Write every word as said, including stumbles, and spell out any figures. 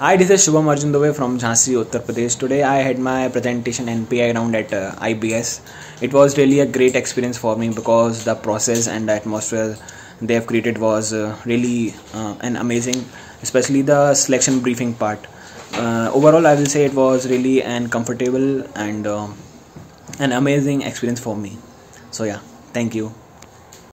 Hi, this is Shubham Arjun Dubey from Jhansi, Uttar Pradesh. Today I had my presentation N P I round at uh, I B S. It was really a great experience for me because the process and the atmosphere they have created was uh, really uh, an amazing, especially the selection briefing part. Uh, overall, I will say it was really an comfortable and uh, an amazing experience for me. So yeah, thank you.